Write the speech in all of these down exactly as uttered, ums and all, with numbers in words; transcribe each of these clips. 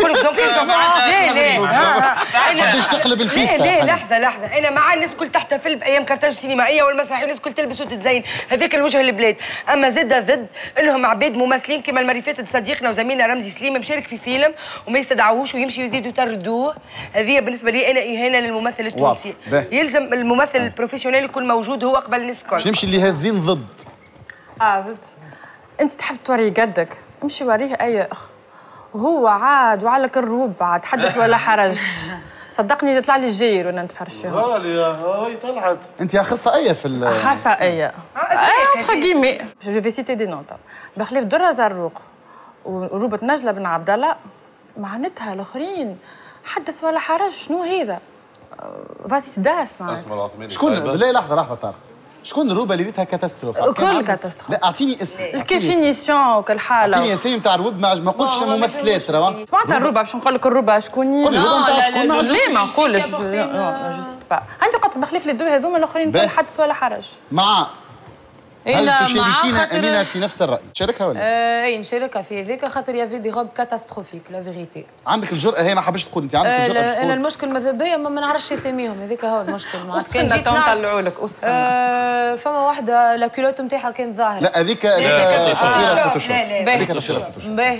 نقول لك دونك لا لا قداش تقلب الفيستا؟ لا لا لحظه لحظه، انا مع الناس الكل تحتفل بايام كرتاج سينمائيه والمسرحيه والناس الكل تلبس وتتزين، هذاك الوجه البلاد. اما زد ضد انهم عباد ممثلين كما المره فاتت صديقنا وزميلنا رمزي سليم مشارك في فيلم وما يستدعوهوش ويمشي ويزيدوا يطردوه. هذه بالنسبه لي انا اهانه للممثل التونسي. يلزم الممثل البروفيسيونيل يكون موجود هو قبل الناس الكل. باش نمشي اللي هازين ضد. اه ضد. انت تحب توري قدك، امشي وريه اي اخ. وهو عاد وعلك الروب عاد حدث ولا حرج. صدقني يطلع لي الجير وانا نتفرج فيهم. غالية هاي طلعت. انت اخصائيه في ال اخصائيه. انتخ كيمي جو في سيتي دي نوت. بخلاف درة زروق وروبة نجلة بن عبد الله معناتها الاخرين حدث ولا حرج. شنو هذا؟ فاتيس داس معناتها. شكون؟ لا لحظه لحظه طارق. شكون الروبه اللي ريتها كاتاستروف؟ كل كاتاستروف. لا اعطيني اسم. الكيفينيسيون وكل حاله. اعطيني اسامي نتاع الروب ما قلتش ممثلات راه. معناتها الروبه باش نقول لك الروبه شكون؟ قولي الروبه نتاع شكون؟ لا ما نقولش. جو سيت با. انت قلت بخلاف لي دو هذوما الاخرين كل حدث ولا حرج. مع هل تشاركين خاطر... امينه في نفس الراي؟ تشاركها ولا؟ آه اي نشاركها في هذاك خاطر يافي دي روب كاتاستروفيك لا فيغيتي. عندك الجرأة هي ما حبش تقول انت عندك آه الجرأة باش تقول. انا المشكل ماذا بيا ما نعرفش اساميهم هذاك هو المشكل. معناتها كان جيت نطلعوا لك اسفه. آه فما واحده لا كيلوت نتاعها كانت ظاهره. لا هذيك هذيك تصويره فوتوشوب. هذيك تصويره فوتوشوب. باهي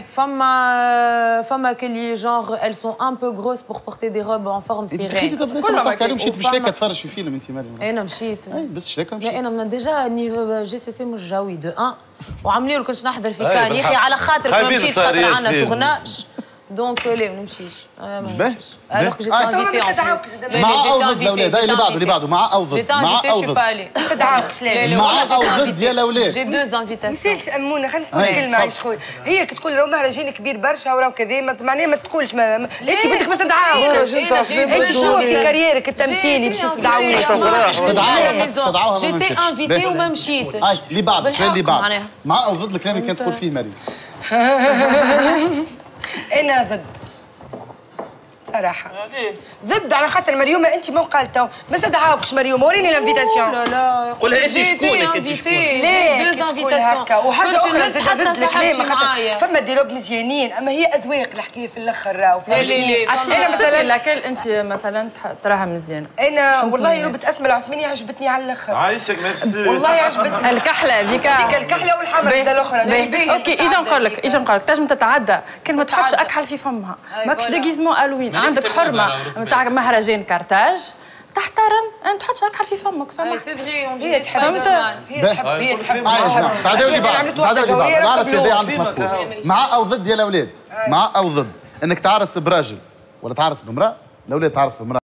فما فما كلي جونغ elles sont un peu grosses pour porter des robes en forme sirène. انت تبدا سمعت اليوم مشيت بشلاكه تفرج في فيلم انت مريم. انا مشيت. اي بس شلاكه مشيت. لا انا ديجا نيفو جي سي سي مش جوي دو ان وعملوا لي كنتش نحضر في كان يا اخي على خاطرك ما مشيتش خاطر عندنا تورناج دونك لا ما نمشيش ما نمشيش الوغ جيت انفيتي مع او ضد الاولاد اللي بعده اللي بعده مع او ضد مع او ضد ما تدعوكش لا مع او ضد يا الاولاد جي دو انفيتاسيون. نسيتش امونه خلينا نقول كلمه عايش خويا هي كي تقول راهو مهرجان كبير برشا وراهو كذا معناها ما تقولش انت بدك ما تدعاوش انت شنو في كاريرك التمثيلي باش تدعوش استدعوها جيتي انفيتي وما مشيتش. اللي بعد السؤال اللي بعد مع او ضد الكلام اللي كانت تقول فيه مريم. انا ضد صراحه ضد على خاطر مريومه انت ما قالتو ما استدعاوكش مريومه وريني الانفيتاسيون. لا لا قولها انت شكونك انت شكون؟ لا دو انفيتاسيون وحاجه اخرى ضد الكلام فما ديروب مزيانين اما هي اذواق الحكايه في الاخر راهو. لا لا لا انا مثلا لاكل انت مثلا تراها مزيانه. انا والله روبة اسماء العثمانيه عجبتني على الاخر. عايشك ميرسي. والله عجبتني الكحله هذيك هذيك الكحله والحمراء الاخرى. اوكي اجي نقول لك اجي نقول لك تنجم تتعدى كان ما تحطش اكحل في فمها ماكش ديغيزمون الوين عندك حرمه نتاع مهرجان كارتاج تحترم ان تحطش اكحل في فمك سامح. سي فري هي تحب هي تحب هي تحب. يا جماعه بعدين اللي بعد بعدين اللي بعد نعرف اذا عندك ما تقول مع او ضد يا الاولاد. مع او ضد انك تعرس براجل ولا تعرس بامراه؟ الاولاد تعرس بامراه.